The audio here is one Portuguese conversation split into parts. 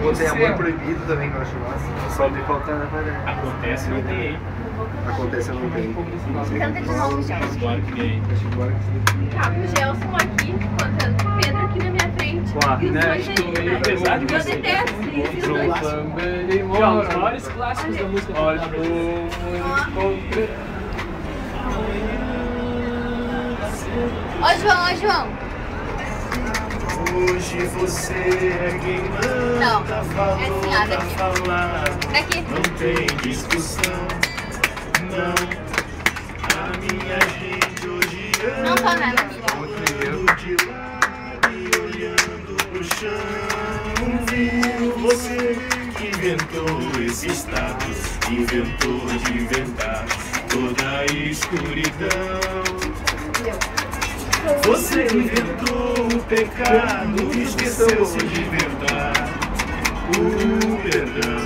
Botei amor proibido também, que eu acho massa. Só me falta na parede. Acontece, não tem. Acontece, não tem. Canta de novo, Gelson. Chico Buarque. Tá, o Gelson aqui, cantando o Pedro aqui na minha frente. Claro, E os né? dois aí, né? Apesar de Eu Você. detesto isso, os João dois. Cléber Um dos maiores clássicos da música popular. Ó, João, ó, João. Hoje você é quem Não, manda, é assim, ó, falou pra daqui. falar. Daqui. Não tem discussão, não. A minha gente hoje Não tô nada, anda amiga. falando de lado e olhando pro chão. Viu você que inventou esse status, inventou de inventar toda a escuridão. Você inventou o pecado, esqueceu-se de inventar o perdão.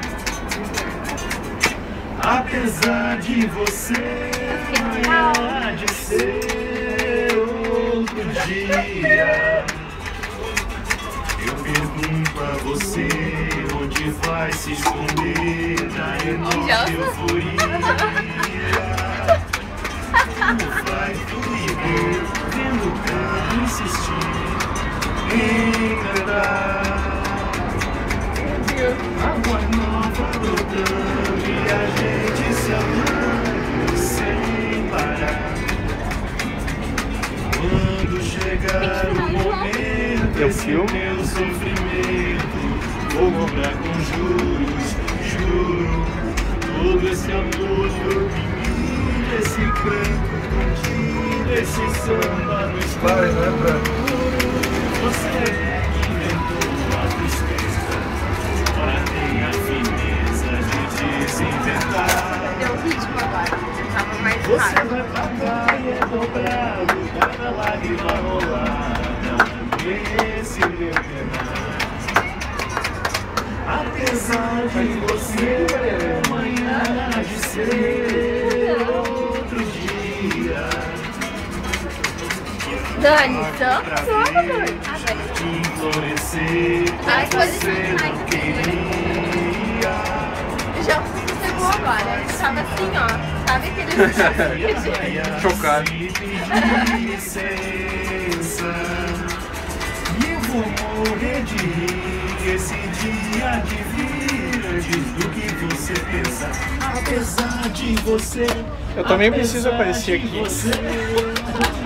Apesar de você, amanhã de ser outro dia, eu pergunto a você onde vai se esconder da enorme euforia. Vai fluir, vendo o canto insistir em cantar. Água nova brotando e a gente se amando sem parar. Quando chegar o momento, esse meu sofrimento vou cobrar com juros, juro, todo esse amor por mim. Esse pranto contigo, esse samba no escuro. Você é que inventou a tristeza, ora tem a fineza de desinventar. Deu ritmo agora, tava mais Você rápido. vai pagar e é dobrado, cada lágrima rolada, nesse meu penar. Apesar de você, amanhã de ser outro dia. Dani, samba, Dani. De florescer, As coisas você são não queria. O Gelson chegou agora, ele tava assim, ó. Sabe aquele Chocado. Se pedir licença, e eu vou morrer de rir esse dia de vir antes do que você pensa. Apesar de você, Eu também preciso apesar aparecer de aqui. você,